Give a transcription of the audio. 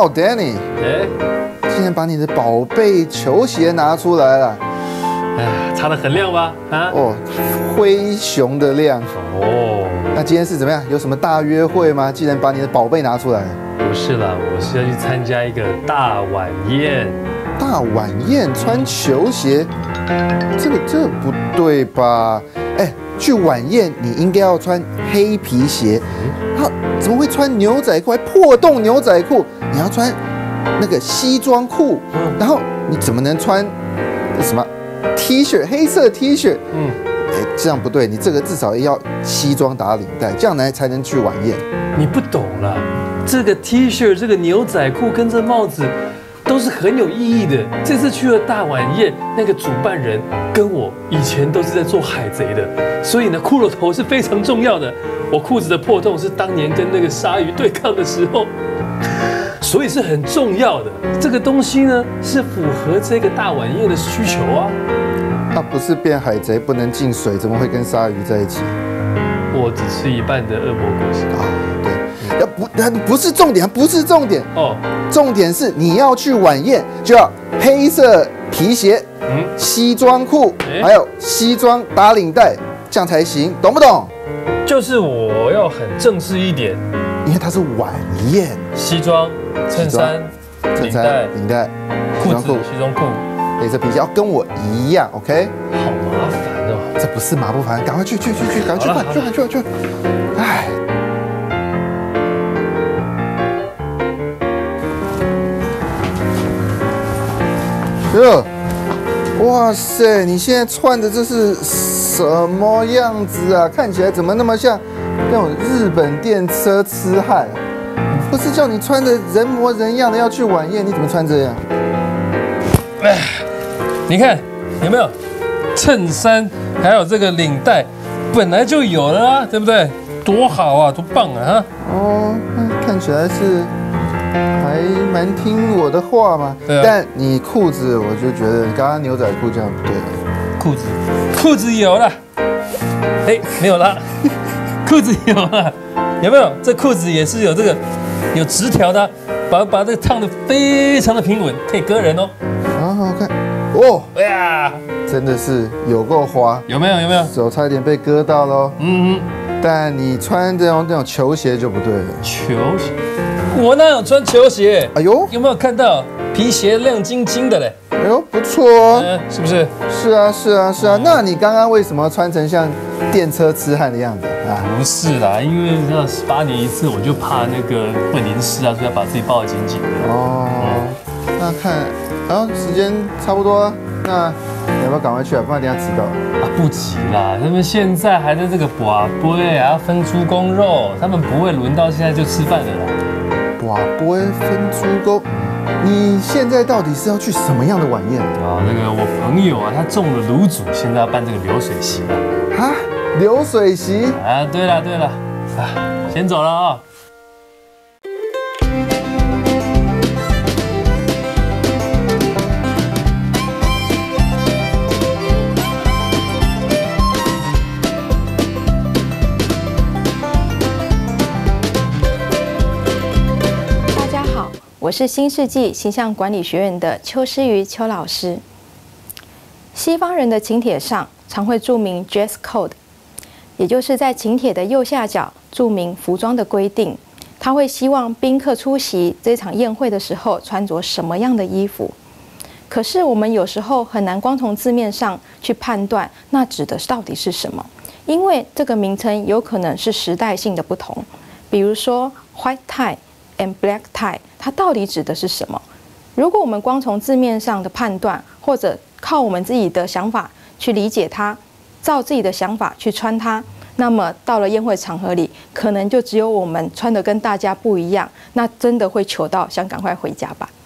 哇 ，Danny， 哎， 竟然把你的宝贝球鞋拿出来了。 哎，擦得很亮吧？啊？ 哦，灰熊的亮。 哦， 那今天是怎么样？有什么大约会吗？既然把你的宝贝拿出来。 不是啦，我是要去参加一个大晚宴。 大晚宴穿球鞋，这不对吧？哎，去晚宴你应该要穿黑皮鞋，他怎么会穿牛仔裤？还破洞牛仔裤？你要穿那个西装裤，然后你怎么能穿什么 T 恤？黑色 T 恤？哎，这样不对，你这个至少要西装打领带，这样才能去晚宴。 你不懂啦，这个 T 恤、这个牛仔裤跟这帽子都是很有意义的。这次去了大晚宴，那个主办人跟我以前都是在做海贼的，所以呢，骷髅头是非常重要的。我裤子的破洞是当年跟那个鲨鱼对抗的时候，所以是很重要的。这个东西呢，是符合这个大晚宴的需求啊。 他不是变海贼不能进水，怎么会跟鲨鱼在一起？ 我只吃一半的恶魔果实啊，对，不是重点，不是重点哦， 重点是你要去晚宴就要黑色皮鞋，西装裤，还有西装打领带，这样才行，懂不懂？ 就是我要很正式一点， 因为它是晚宴， 西装、衬衫、领带、 裤子、 西装裤。 黑色皮鞋要跟我一样 ，OK？ 好麻烦哦， 这不是麻不烦，赶快去，赶快去！哎，哟，哇塞，你现在穿的这是什么样子啊？看起来怎么那么像那种日本电车痴汉？不是叫你穿的人模人样的要去晚宴，你怎么穿这样？ 哎，你看有没有衬衫，还有这个领带，本来就有了啊，对不对？多好啊，多棒啊！ 哦，看起来是还蛮听我的话嘛。对啊。但你裤子，我就觉得你刚刚牛仔裤这样不对。 裤子有了，哎，没有了，裤子有了，有没有？这裤子也是有这个有直条的，把这个烫得非常的平稳，可以割人哦。 好好看哦！ 哎呀， 真的是有够滑， 有没有？ 手差点被割到喽。但你穿这种球鞋就不对了。 球鞋？我哪有穿球鞋？ 哎呦， 有没有看到皮鞋亮晶晶的嘞？ 哎呦，不错哦。 是不是？ 是啊。那你刚刚为什么穿成像电车痴汉的样子啊？ 不是啦，因为这18年一次，我就怕那个会淋湿啊，所以要把自己抱得紧紧的。哦， 那看，时间差不多了，那你要不要赶快去啊？不然等下迟到。 不急啦，他们现在还在这个拔杯啊，要分出公肉，他们不会轮到现在就吃饭的啦。 拔杯分出公，你现在到底是要去什么样的晚宴啊？ 那个我朋友啊，他中了卤煮，现在要办这个流水席了。 哈，流水席？ 啊，对了，先走了啊。 我是新世纪形象管理学院的邱诗瑜邱老师。西方人的请帖上常会注明 dress code， 也就是在请帖的右下角注明服装的规定。他会希望宾客出席这场宴会的时候穿着什么样的衣服。可是我们有时候很难光从字面上去判断那指的到底是什么，因为这个名称有可能是时代性的不同。比如说 white tie and black tie， 它到底指的是什么？如果我们光从字面上的判断，或者靠我们自己的想法去理解它，照自己的想法去穿它，那么到了宴会场合里，可能就只有我们穿的跟大家不一样，那真的会糗到想赶快回家吧。